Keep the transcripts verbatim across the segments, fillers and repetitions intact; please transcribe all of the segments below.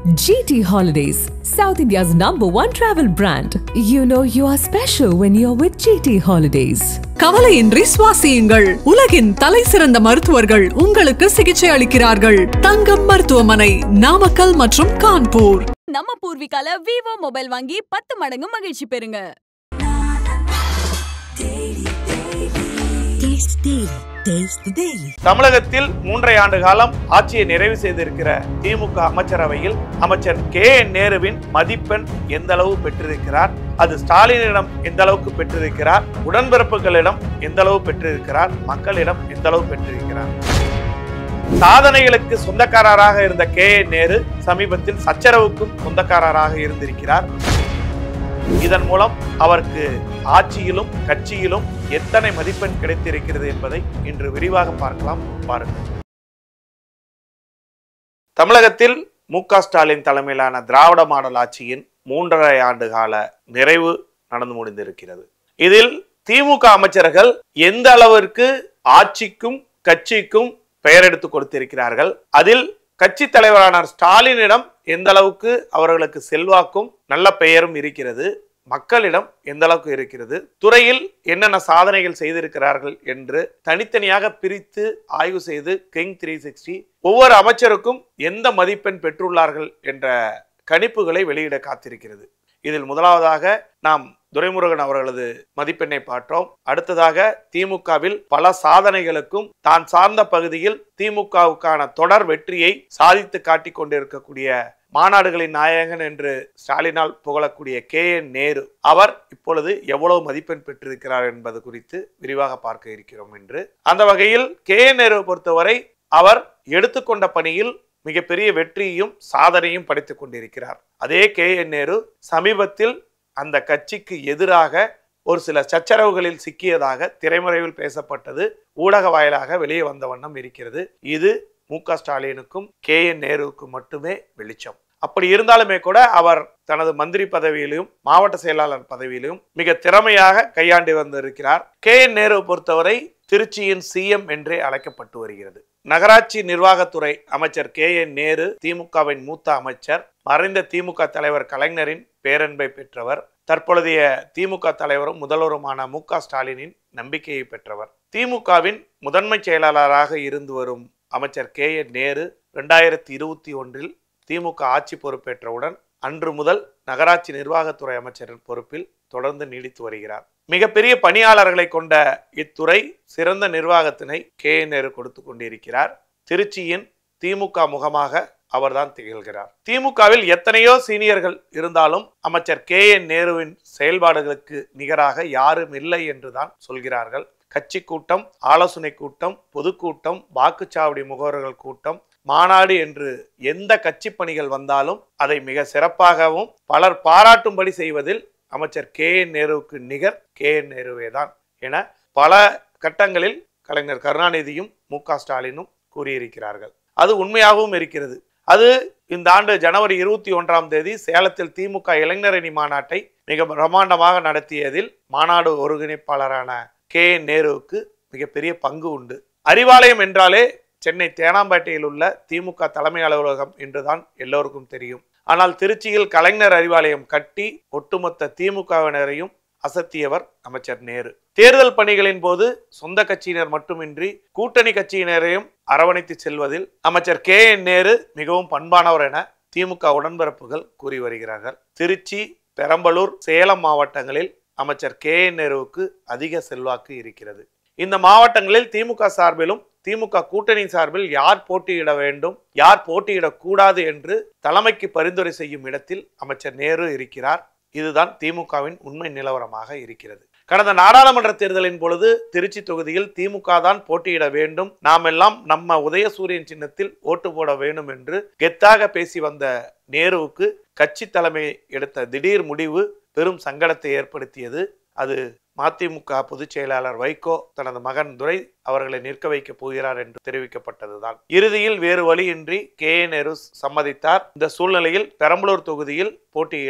G T Holidays, South India's number one travel brand. You know you are special when you're with G T Holidays. கவலையின்றி சுவாசியுங்கள். உலகின் தலை சிறந்த மருத்துவர்கள் உங்களுக்கு சிகிச்சை அளிக்கிறார்கள். தங்கம் மருத்துவமனை, நாமக்கல் மற்றும் கான்பூர். நம்ம பூர்விகால விவோ மொபைல் வாங்கி பத்து மடங்கு மகிழ்ச்சி பெறுங்க. தமிழகத்தில் மூன்றை ஆண்டு காலம் ஆட்சியை நிறைவு செய்திருக்கிற திமுக அமைச்சரவையில் அமைச்சர் கே என் நேருவின் மதிப்பெண் எந்த அளவு பெற்றிருக்கிறார், அது ஸ்டாலினிடம் எந்த அளவுக்கு பெற்றிருக்கிறார், உடன்பிறப்புகளிடம் எந்த அளவு பெற்றிருக்கிறார், மக்களிடம் எந்த அளவு பெற்றிருக்கிறார். சாதனைகளுக்கு சொந்தக்காரராக இருந்த கே என் நேரு சமீபத்தில் சச்சரவுக்கும் சொந்தக்காரராக இருந்திருக்கிறார். இதன் மூலம் அவருக்கு ஆட்சியிலும் கட்சியிலும் எத்தனை மதிப்பெண் கிடைத்திருக்கிறது என்பதை இன்று விரிவாக பார்க்கலாம். பாருங்கள். தமிழகத்தில் மு க ஸ்டாலின் தலைமையிலான திராவிட மாடல் ஆட்சியின் மூன்றரை ஆண்டு கால நிறைவு நடந்து முடிந்திருக்கிறது. இதில் திமுக அமைச்சர்கள் எந்த அளவிற்கு ஆட்சிக்கும் கட்சிக்கும் பெயர் எடுத்து கொடுத்திருக்கிறார்கள், அதில் கட்சி தலைவரான ஸ்டாலினிடம் எந்த அளவுக்கு அவர்களுக்கு செல்வாக்கும் நல்ல பெயரும் இருக்கிறது, மக்களிடம் எந்த அளவுக்கு இருக்கிறது, துறையில் என்னென்ன சாதனைகள் செய்திருக்கிறார்கள் என்று தனித்தனியாக பிரித்து ஆய்வு செய்து கிங் த்ரீ சிக்ஸ்டி ஒவ்வொரு அமைச்சருக்கும் எந்த மதிப்பெண் பெற்றுள்ளார்கள் என்ற கணிப்புகளை வெளியிட காத்திருக்கிறது. இதில் முதலாவதாக நாம் துரைமுருகன் அவர்களது மதிப்பெண்ணை பார்த்தோம். அடுத்ததாக திமுகவில் பல சாதனைகளுக்கும் தான் சார்ந்த பகுதியில் திமுகவுக்கான தொடர் வெற்றியை சாதித்து காட்டிக் கொண்டிருக்கக்கூடிய மாநாடுகளின் நாயகன் என்று ஸ்டாலினால் புகழக்கூடிய கே என் நேரு அவர் இப்பொழுது எவ்வளவு மதிப்பெண் பெற்றிருக்கிறார் என்பது குறித்து விரிவாக பார்க்க இருக்கிறோம். என்று அந்த வகையில் கே என் நேரு பொறுத்தவரை அவர் எடுத்துக்கொண்ட பணியில் மிகப்பெரிய வெற்றியையும் சாதனையும் படைத்துக் கொண்டிருக்கிறார். அதே கே என் நேரு சமீபத்தில் அந்த கட்சிக்கு எதிராக ஒரு சில சச்சரவுகளில் சிக்கியதாக திரைமறைவில் பேசப்பட்டது ஊடக வாயிலாக வெளியே வந்த வண்ணம் இருக்கிறது. இது மு க ஸ்டாலினுக்கும் கே என் நேருவுக்கும் மட்டுமே வெளிச்சம். அப்படி இருந்தாலுமே கூட அவர் தனது மந்திரி பதவியிலும் மாவட்ட செயலாளர் பதவியிலும் மிக திறமையாக கையாண்டு வந்திருக்கிறார். கே என் நேரு பொறுத்தவரை திருச்சியின் சிஎம் என்றே அழைக்கப்பட்டு வருகிறது. நகராட்சி நிர்வாகத்துறை அமைச்சர் கே என் நேரு திமுகவின் மூத்த அமைச்சர், மறைந்த திமுக தலைவர் கலைஞரின் பேரன்பை பெற்றவர், தற்பொழுதைய திமுக தலைவரும் முதல்வருமான மு க ஸ்டாலினின் நம்பிக்கையை பெற்றவர். திமுகவின் முதன்மை செயலாளராக இருந்து வரும் அமைச்சர் கே என் நேரு இரண்டாயிரத்தி இருபத்தி ஒன்றில் திமுக ஆட்சி பொறுப்பேற்றவுடன் அன்று முதல் நகராட்சி நிர்வாகத்துறை அமைச்சரின் பொறுப்பில் தொடர்ந்து நீடித்து வருகிறார். மிகப்பெரிய பணியாளர்களை கொண்ட இத்துறை சிறந்த நிர்வாகத்தினை கே என் நேரு கொடுத்து கொண்டிருக்கிறார். திருச்சியின் திமுக முகமாக அவர்தான் திகழ்கிறார். திமுகவில் எத்தனையோ சீனியர்கள் இருந்தாலும் அமைச்சர் கே என் நேருவின் செயல்பாடுகளுக்கு நிகராக யாரும் இல்லை என்றுதான் சொல்கிறார்கள். கட்சி கூட்டம், ஆலோசனை கூட்டம், பொதுக்கூட்டம், வாக்குச்சாவடி முகவர்கள் கூட்டம், மாநாடு என்று எந்த கட்சி பணிகள் வந்தாலும் அதை மிக சிறப்பாகவும் பலர் பாராட்டும்படி செய்வதில் அமைச்சர் கே என் நேருவுக்கு நிகர் கே என் நேருவே தான் என பல கட்டங்களில் கலைஞர் கருணாநிதியும் மு க ஸ்டாலினும் கூறியிருக்கிறார்கள். அது உண்மையாகவும் இருக்கிறது. அது இந்த ஆண்டு ஜனவரி இருபத்தி ஒன்றாம் தேதி சேலத்தில் திமுக இளைஞரணி மாநாட்டை மிக பிரம்மாண்டமாக நடத்தியதில் மாநாடு ஒருங்கிணைப்பாளரான கே என் நேருவுக்கு மிகப்பெரிய பங்கு உண்டு. அறிவாலயம் என்றாலே சென்னை தேனாம்பேட்டையில் உள்ள திமுக தலைமை அலுவலகம் என்றுதான் எல்லோருக்கும் தெரியும். ஆனால் திருச்சியில் கலைஞர் அறிவாலயம் கட்டி ஒட்டுமொத்த திமுகவினரையும் அசத்தியவர் அமைச்சர் நேரு. தேர்தல் பணிகளின் போது சொந்த கட்சியினர் மட்டுமின்றி கூட்டணி கட்சியினரையும் அரவணைத்து செல்வதில் அமைச்சர் கே என் நேரு மிகவும் பண்பானவர் என திமுக உடன்பிறப்புகள் கூறி வருகிறார்கள். திருச்சி, பெரம்பலூர், சேலம் மாவட்டங்களில் அமைச்சர் கே என் நேருவுக்கு அதிக செல்வாக்கு இருக்கிறது. இந்த மாவட்டங்களில் திமுக சார்பிலும் திமுக கூட்டணி சார்பில் யார் போட்டியிட வேண்டும், யார் போட்டியிடக்கூடாது என்று தலைமைக்கு பரிந்துரை செய்யும் இடத்தில் அமைச்சர் நேரு இருக்கிறார். இதுதான் திமுகவின் உண்மை நிலவரமாக இருக்கிறது. கடந்த நாடாளுமன்ற தேர்தலின் பொழுது திருச்சி தொகுதியில் திமுக தான் போட்டியிட வேண்டும், நாம் எல்லாம் நம்ம உதயசூரியன் சின்னத்தில் ஓட்டு போட வேண்டும் என்று கெத்தாக பேசி வந்த நேருவுக்கு கட்சி தலைமை எடுத்த திடீர் முடிவு பெரும் சங்கடத்தை ஏற்படுத்தியது. அது மதிமுக பொதுச் செயலாளர் வைகோ தனது மகன் துரை அவர்களை நிற்க வைக்க போகிறார் என்று தெரிவிக்கப்பட்டதுதான். இறுதியில் வேறு வழியின்றி கே என் நேரு சம்மதித்தார். இந்த சூழ்நிலையில் பெரம்பலூர் தொகுதியில் போட்டியிட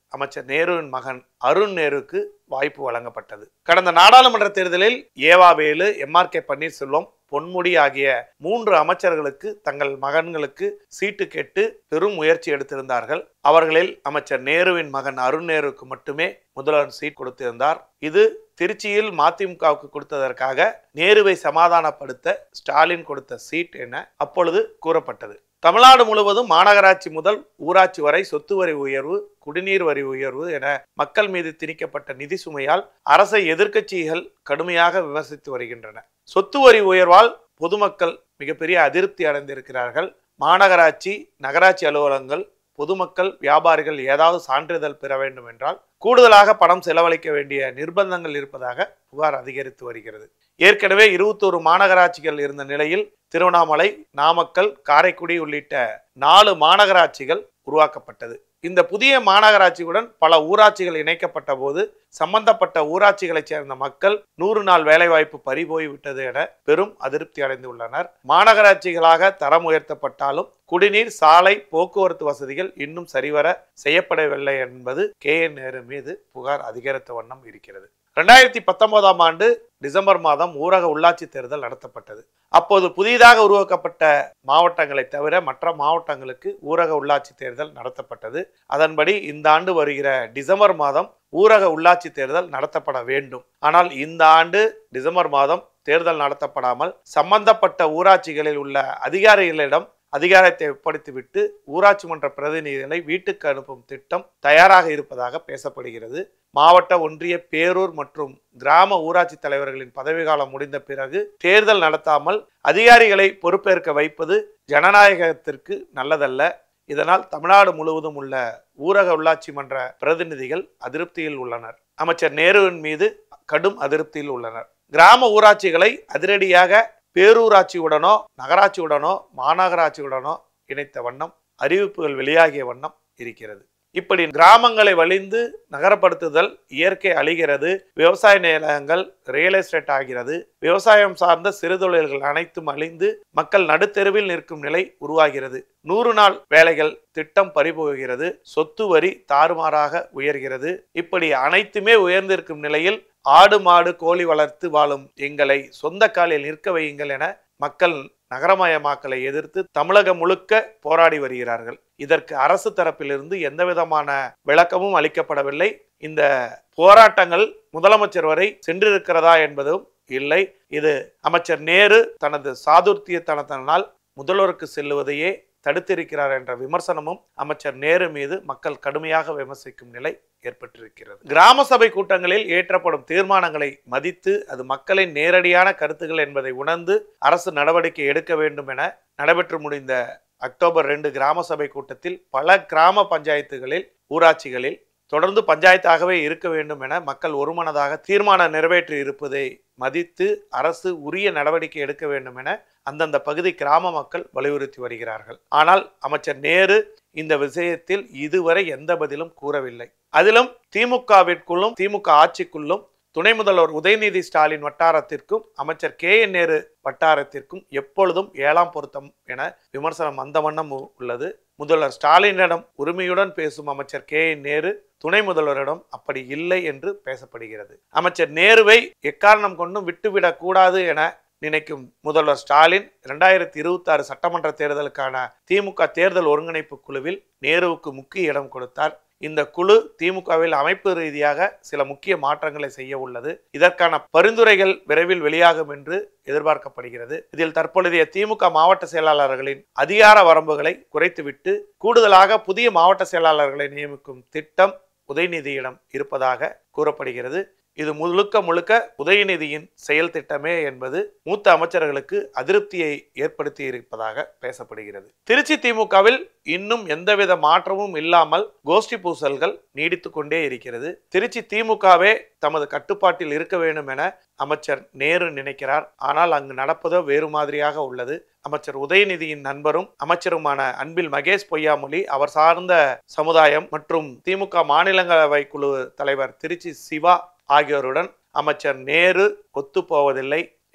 அமைச்சர் நேருவின் மகன் அருண் நேருக்கு வாய்ப்பு வழங்கப்பட்டது. கடந்த நாடாளுமன்ற தேர்தலில் ஏவாவேலு, M R K Panneerselvam, Ponmudi ஆகிய மூன்று அமைச்சர்களுக்கு தங்கள் மகன்களுக்கு சீட்டு கேட்டு பெரும் முயற்சி எடுத்திருந்தார்கள். அவர்களில் அமைச்சர் நேருவின் மகன் அருண் நேருக்கு மட்டுமே முதல்வர் சீட் கொடுத்திருந்தார். இது திருச்சியில் மதிமுகவுக்கு கொடுத்ததற்காக நேருவை சமாதானப்படுத்த ஸ்டாலின் கொடுத்த சீட் என அப்பொழுது கூறப்பட்டது. தமிழ்நாடு முழுவதும் மாநகராட்சி முதல் ஊராட்சி வரை சொத்து வரி உயர்வு, குடிநீர் வரி உயர்வு என மக்கள் மீது திணிக்கப்பட்ட நிதி சுமையால் அரசை எதிர்க்கட்சிகள் கடுமையாக விமர்சித்து வருகின்றன. சொத்து வரி உயர்வால் பொதுமக்கள் மிகப்பெரிய அதிருப்தி அடைந்திருக்கிறார்கள். மாநகராட்சி, நகராட்சி அலுவலகங்கள், பொதுமக்கள், வியாபாரிகள் ஏதாவது சான்றிதழ் பெற வேண்டும் என்றால் கூடுதலாக பணம் செலவழிக்க வேண்டிய நிர்பந்தங்கள் இருப்பதாக புகார் அதிகரித்து வருகிறது. ஏற்கனவே இருபத்தோரு மாநகராட்சிகள் இருந்த நிலையில் திருவண்ணாமலை, நாமக்கல், காரைக்குடி உள்ளிட்ட நாலு மாநகராட்சிகள் உருவாக்கப்பட்டது. இந்த புதிய மாநகராட்சியுடன் பல ஊராட்சிகள் இணைக்கப்பட்ட போது சம்பந்தப்பட்ட ஊராட்சிகளைச் சேர்ந்த மக்கள் நூறு நாள் வேலைவாய்ப்பு பறிபோய்விட்டது என பெரும் அதிருப்தி அடைந்துள்ளனர். மாநகராட்சிகளாக தரம் உயர்த்தப்பட்டாலும் குடிநீர், சாலை, போக்குவரத்து வசதிகள் இன்னும் சரிவர செய்யப்படவில்லை என்பது கே என் நேரு மீது புகார் அதிகரித்த வண்ணம் இருக்கிறது. இரண்டாயிரத்தி பத்தொன்பதாம் ஆண்டு டிசம்பர் மாதம் ஊரக உள்ளாட்சி தேர்தல் நடத்தப்பட்டது. அப்போது புதிதாக உருவாக்கப்பட்ட மாவட்டங்களை தவிர மற்ற மாவட்டங்களுக்கு ஊரக உள்ளாட்சி தேர்தல் நடத்தப்பட்டது. அதன்படி இந்த ஆண்டு வருகிற டிசம்பர் மாதம் ஊரக உள்ளாட்சி தேர்தல் நடத்தப்பட வேண்டும். ஆனால் இந்த ஆண்டு டிசம்பர் மாதம் தேர்தல் நடத்தப்படாமல் சம்பந்தப்பட்ட ஊராட்சிகளில் உள்ள அதிகாரிகளிடம் அதிகாரத்தை ஒப்படைத்துவிட்டு ஊராட்சி மன்ற பிரதிநிதிகளை வீட்டுக்கு அனுப்பும் திட்டம் தயாராக இருப்பதாக பேசப்படுகிறது. மாவட்ட, ஒன்றிய, பேரூர் மற்றும் கிராம ஊராட்சி தலைவர்களின் பதவிக்காலம் முடிந்த பிறகு தேர்தல் நடத்தாமல் அதிகாரிகளை பொறுப்பேற்க வைப்பது ஜனநாயகத்திற்கு நல்லதல்ல. இதனால் தமிழ்நாடு முழுவதும் உள்ள ஊரக உள்ளாட்சி மன்ற பிரதிநிதிகள் அதிருப்தியில் உள்ளனர். அமைச்சர் நேருவின் மீது கடும் அதிருப்தியில் உள்ளனர். கிராம ஊராட்சிகளை அதிரடியாக பேரூராட்சியுடனோ நகராட்சியுடனோ மாநகராட்சியுடனோ இணைத்த வண்ணம் அறிவிப்புகள் வெளியாகிய வண்ணம் இருக்கிறது. இப்படி கிராமங்களை வலிந்து நகரப்படுத்துதல் இயற்கை அழிகிறது, விவசாய நிலங்கள் ரியல் எஸ்டேட் ஆகிறது, விவசாயம் சார்ந்த சிறு தொழில்கள் அனைத்தும் அழிந்து மக்கள் நடுத்தெருவில் நிற்கும் நிலை உருவாகிறது. நூறு நாள் வேலைகள் திட்டம் பறிபோகிறது, சொத்து வரி தாறுமாறாக உயர்கிறது. இப்படி அனைத்துமே உயர்ந்திருக்கும் நிலையில் ஆடு மாடு கோழி வளர்த்து வாழும் எங்களை சொந்த காலில் நிற்க வையுங்கள் என மக்கள் நகரமயமாக்கலை எதிர்த்து தமிழகம் முழுக்க போராடி வருகிறார்கள். இதற்கு அரசு தரப்பிலிருந்து எந்த விதமான விளக்கமும் அளிக்கப்படவில்லை. இந்த போராட்டங்கள் முதலமைச்சர் வரை சென்றிருக்கிறதா என்பதும் இல்லை. இது அமைச்சர் நேரு தனது சாதுர்த்தியத்தனத்தினால் முதல்வருக்கு செல்லுவதையே தடுத்திருக்கிறார் என்ற விமர்சனமும் அமைச்சர் நேரு மீது மக்கள் கடுமையாக விமர்சிக்கும் நிலை ஏற்பட்டிருக்கிறது. கிராம சபை கூட்டங்களில் ஏற்றப்படும் தீர்மானங்களை மதித்து அது மக்களின் நேரடியான கருத்துக்கள் என்பதை உணர்ந்து அரசு நடவடிக்கை எடுக்க வேண்டும் என நடைபெற்று முடிந்த அக்டோபர் ரெண்டு கிராம சபை கூட்டத்தில் பல கிராம பஞ்சாயத்துகளில், ஊராட்சிகளில் தொடர்ந்து பஞ்சாயத்தாகவே இருக்க வேண்டும் என மக்கள் ஒருமனதாக தீர்மானம் நிறைவேற்றி இருப்பதை மதித்து அரசு உரிய நடவடிக்கை எடுக்க வேண்டும் என அந்தந்த பகுதி கிராம மக்கள் வலியுறுத்தி வருகிறார்கள். ஆனால் அமைச்சர் நேரு இந்த விஷயத்தில் இதுவரை எந்த பதிலும் கூறவில்லை. அதிலும் திமுகவிற்குள்ளும் திமுக ஆட்சிக்குள்ளும் துணை முதல்வர் உதயநிதி ஸ்டாலின் வட்டாரத்திற்கும் அமைச்சர் கே என் நேரு வட்டாரத்திற்கும் எப்பொழுதும் ஏழாம் பொருத்தம் என விமர்சனம் அந்த வண்ணம் உள்ளது. முதல்வர் ஸ்டாலினிடம் உரிமையுடன் பேசும் அமைச்சர் கே என் நேரு துணை முதல்வரிடம் அப்படி இல்லை என்று பேசப்படுகிறது. அமைச்சர் நேருவை எக்காரணம் கொண்டும் விட்டுவிடக் கூடாது என நினைக்கும் முதல்வர் ஸ்டாலின் இரண்டாயிரத்தி இருபத்தி ஆறு சட்டமன்ற தேர்தலுக்கான திமுக தேர்தல் ஒருங்கிணைப்பு குழுவில் நேருவுக்கு முக்கிய இடம் கொடுத்தார். இந்த குழு திமுகவில் அமைப்பு ரீதியாக சில முக்கிய மாற்றங்களை செய்ய உள்ளது. இதற்கான பரிந்துரைகள் விரைவில் வெளியாகும் என்று எதிர்பார்க்கப்படுகிறது. இதில் தற்பொழுதைய திமுக மாவட்ட செயலாளர்களின் அதிகார வரம்புகளை குறைத்துவிட்டு கூடுதலாக புதிய மாவட்ட செயலாளர்களை நியமிக்கும் திட்டம் உதயநிதியிடம் இருப்பதாக கூறப்படுகிறது. இது முழுக்க முழுக்க உதயநிதியின் செயல் திட்டமே என்பது மூத்த அமைச்சர்களுக்கு அதிருப்தியை ஏற்படுத்தி இருப்பதாக பேசப்படுகிறது. திருச்சி திமுகவில் இன்னும் எந்தவித மாற்றமும் இல்லாமல் கோஷ்டி பூசல்கள் நீடித்து கொண்டே இருக்கிறது. திருச்சி திமுகவே தமது கட்டுப்பாட்டில் இருக்க வேண்டும் என அமைச்சர் நேரு நினைக்கிறார். ஆனால் அங்கு நடப்பதோ வேறு மாதிரியாக உள்ளது. அமைச்சர் உதயநிதியின் நண்பரும் அமைச்சருமான அன்பில் மகேஷ் பொய்யாமொழி, அவர் சார்ந்த சமுதாயம் மற்றும் திமுக மாநிலங்களவை குழு தலைவர் திருச்சி சிவா ஆகியோருடன் அமைச்சர் நேரு ஒத்து போவதில்லை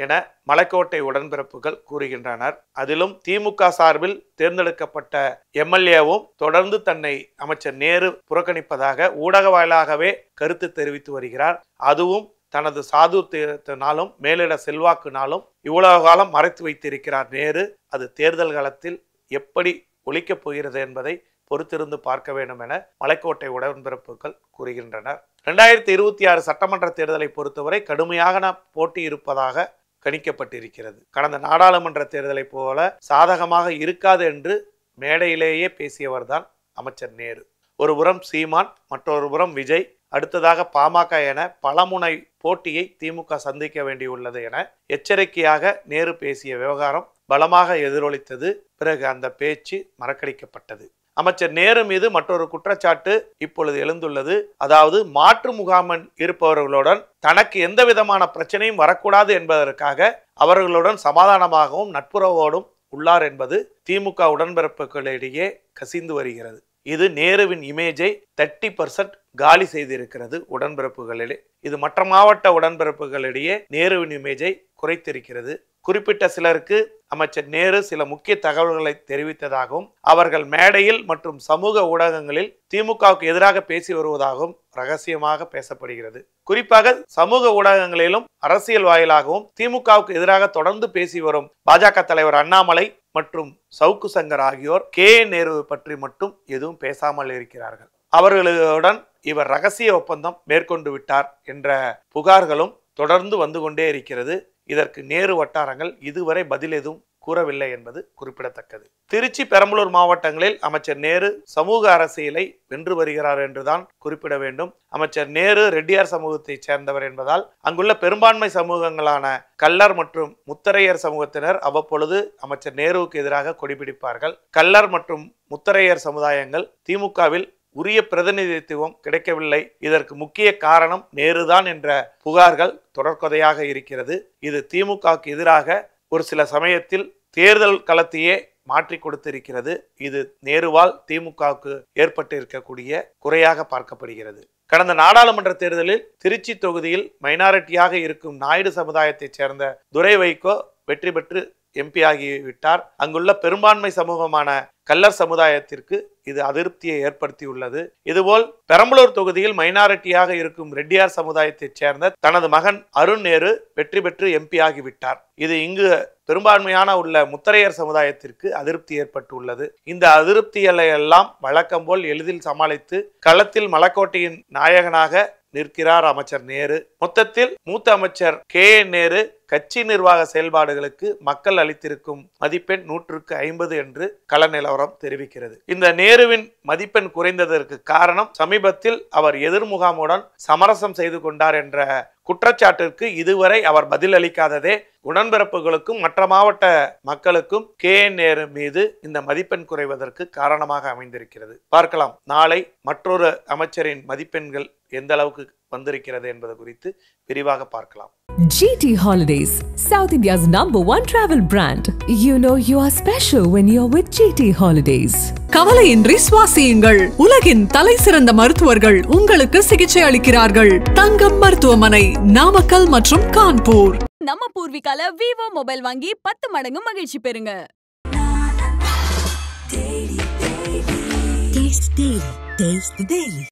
என மலைக்கோட்டை உடன்பிறப்புகள் கூறுகின்றனர். அதிலும் திமுக சார்பில் தேர்ந்தெடுக்கப்பட்ட எம்எல்ஏவும் தொடர்ந்து தன்னை அமைச்சர் நேரு புறக்கணிப்பதாக ஊடக வாயிலாகவே கருத்து தெரிவித்து வருகிறார். அதுவும் தனது சாதுரியத்தினாலும் மேலிட செல்வாக்குனாலும் இவ்வளவு காலம் மறைத்து வைத்திருக்கிறார் நேரு. அது தேர்தல் காலத்தில் எப்படி ஒலிக்கப் போகிறது என்பதை பொறுத்திருந்து பார்க்க வேண்டும் என மலைக்கோட்டை உடன்பிறப்புகள் கூறுகின்றனர். இரண்டாயிரத்தி இருபத்தி ஆறு சட்டமன்ற தேர்தலை பொறுத்தவரை கடுமையான போட்டி இருப்பதாக கணிக்கப்பட்டிருக்கிறது. கடந்த நாடாளுமன்ற தேர்தலை போல சாதகமாக இருக்காது என்று மேடையிலேயே பேசியவர்தான் அமைச்சர் நேரு. ஒரு புறம் சீமான், மற்றொரு புறம் விஜய், அடுத்ததாக பாமக என பலமுனை போட்டியை திமுக சந்திக்க வேண்டியுள்ளது என எச்சரிக்கையாக நேரு பேசிய விவகாரம் பலமாக எதிரொலித்தது. பிறகு அந்த பேச்சு மறக்கடிக்கப்பட்டது. அமைச்சர் நேரு மீது மற்றொரு குற்றச்சாட்டு இப்பொழுது எழுந்துள்ளது. அதாவது மாற்று முகாமன் இருப்பவர்களுடன் தனக்கு எந்த விதமான பிரச்சனையும் வரக்கூடாது என்பதற்காக அவர்களுடன் சமாதானமாகவும் நட்புறவோடும் உள்ளார் என்பது திமுக உடன்பிறப்புகளிடையே கசிந்து வருகிறது. இது நேருவின் இமேஜை தேர்ட்டி பர்சன்ட் காலி செய்திருக்கிறது உடன்பிறப்புகளிலே. இது மற்ற மாவட்ட உடன்பிறப்புகளிடையே நேருவின் இமேஜை குறைத்திருக்கிறது. குறிப்பிட்ட சிலருக்கு அமைச்சர் நேரு சில முக்கிய தகவல்களை தெரிவித்ததாகவும் அவர்கள் மேடையில் மற்றும் சமூக ஊடகங்களில் திமுகவுக்கு எதிராக பேசி வருவதாகவும் ரகசியமாக பேசப்படுகிறது. குறிப்பாக சமூக ஊடகங்களிலும் அரசியல் வாயிலாகவும் திமுகவுக்கு எதிராக தொடர்ந்து பேசி வரும் பாஜக தலைவர் அண்ணாமலை மற்றும் சவுக்கு சங்கர் ஆகியோர் கே என் நேரு பற்றி மட்டும் எதுவும் பேசாமல் இருக்கிறார்கள். அவர்களுடன் இவர் ரகசிய ஒப்பந்தம் மேற்கொண்டு விட்டார் என்ற புகார்களும் தொடர்ந்து வந்து கொண்டே இருக்கிறது. இதற்கு நேரு வட்டாரங்கள் இதுவரை பதில் எதுவும் கூறவில்லை என்பது குறிப்பிடத்தக்கது. திருச்சி, பெரம்பலூர் மாவட்டங்களில் அமைச்சர் நேரு சமூக அரசியலை வென்று வருகிறார் என்றுதான் குறிப்பிட வேண்டும். அமைச்சர் நேரு ரெட்டியார் சமூகத்தை சேர்ந்தவர் என்பதால் அங்குள்ள பெரும்பான்மை சமூகங்களான கல்லர் மற்றும் முத்தரையர் சமூகத்தினர் அவ்வப்பொழுது அமைச்சர் நேருவுக்கு எதிராக கொடிபிடிப்பார்கள். கல்லர் மற்றும் முத்தரையர் சமுதாயங்கள் திமுகவில் உரிய பிரதிநிதித்துவம் கிடைக்கவில்லை. இதற்கு முக்கிய காரணம் நேருதான் என்ற புகார்கள் தொடர்கதையாக இருக்கிறது. இது திமுகவுக்கு எதிராக ஒரு சில சமயத்தில் தேர்தல் களத்தையே மாற்றி கொடுத்திருக்கிறது. இது நேருவால் திமுகவுக்கு ஏற்பட்டு இருக்கக்கூடிய குறையாக பார்க்கப்படுகிறது. கடந்த நாடாளுமன்ற தேர்தலில் திருச்சி தொகுதியில் மைனாரிட்டியாக இருக்கும் நாயுடு சமுதாயத்தை சேர்ந்த துரை வைகோ வெற்றி பெற்று எம்பி ஆகிவிட்டார். அங்குள்ள பெரும்பான்மை சமூகமான கல்லர் சமுதாயத்திற்கு இது அதிருப்தியை ஏற்படுத்தியுள்ளது. இதுபோல் பெரம்பலூர் தொகுதியில் மைனாரிட்டியாக இருக்கும் ரெட்டியார் சமுதாயத்தை சேர்ந்த தனது மகன் அருண் நேரு வெற்றி பெற்று எம்பி ஆகிவிட்டார். இது இங்கு பெரும்பான்மையான உள்ள முத்தரையர் சமுதாயத்திற்கு அதிருப்தி ஏற்பட்டுள்ளது. இந்த அதிருப்திகளை எல்லாம் வழக்கம் போல் எளிதில் சமாளித்து களத்தில் மலைக்கோட்டையின் நாயகனாக நிற்கிறார் அமைச்சர் நேரு. மொத்தத்தில் மூத்த அமைச்சர் கே என் நேரு கட்சி நிர்வாக செயல்பாடுகளுக்கு மக்கள் அளித்திருக்கும் மதிப்பெண் நூற்றுக்கு ஐம்பது என்று கள நிலவரம் தெரிவிக்கிறது. இந்த நேருவின் மதிப்பெண் குறைந்ததற்கு காரணம் சமீபத்தில் அவர் எதிர்முகாமுடன் சமரசம் செய்து கொண்டார் என்ற குற்றச்சாட்டிற்கு இதுவரை அவர் பதில் அளிக்காததே உடன்பிறப்புகளுக்கும் மற்ற மாவட்ட மக்களுக்கும் கே என் நேரு மீது இந்த மதிப்பெண் குறைவதற்கு காரணமாக அமைந்திருக்கிறது. பார்க்கலாம் நாளை மற்றொரு அமைச்சரின் மதிப்பெண்கள் எந்த அளவுக்கு வந்திருக்கிறது என்பது குறித்து விரிவாக பார்க்கலாம். G T Holidays, South India's number one travel brand. You know you are special when you're with G T Holidays. கவலையின்றி சுவாசியுங்கள். உலகின் தலை சிறந்த மருத்துவர்கள் உங்களுக்கு சிகிச்சை அளிக்கிறார்கள். தங்கம் மருத்துவமனை, நாமக்கல் மற்றும் கான்பூர். நம்ம பூர்விகால விவோ மொபைல் வாங்கி பத்து மடங்கு மகிழ்ச்சி பெறுங்க. Taste the daily. Taste the daily.